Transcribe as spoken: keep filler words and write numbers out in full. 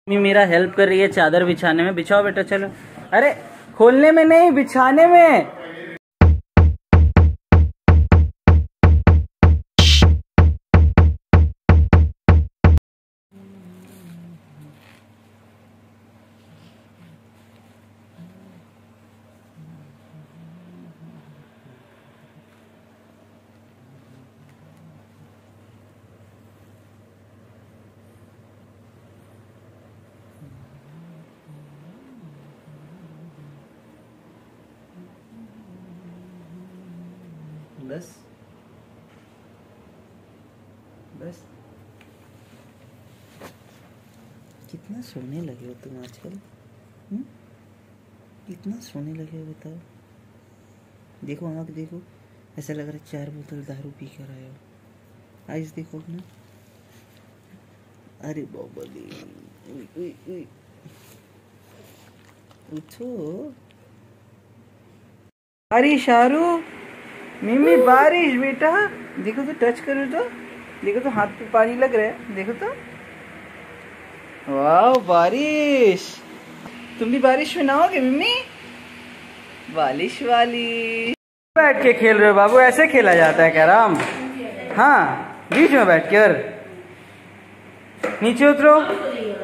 मेरा हेल्प कर रही है चादर बिछाने में। बिछाओ बेटा, चलो। अरे खोलने में नहीं, बिछाने में। बस बस। कितना सोने लगे हो तुम आजकल? हम्म कितना सोने लगे हो बताओ। देखो आँख देखो, ऐसा लग रहा है चार बोतल दारू पी कर आए हो। आइस देखो ना। अरे बाबा रे, उठो। अरे शारू, मिमी बारिश बेटा। देखो तो, टच करो तो, देखो तो हाथ पे पानी लग रहा है, देखो तो। वाह बारिश, तुम भी बारिश में नहाओगे मिमी? बारिश वाली। बैठ के खेल रहे हो बाबू? ऐसे खेला जाता है कैरम? हाँ, बीच में बैठ कर। नीचे उतरो।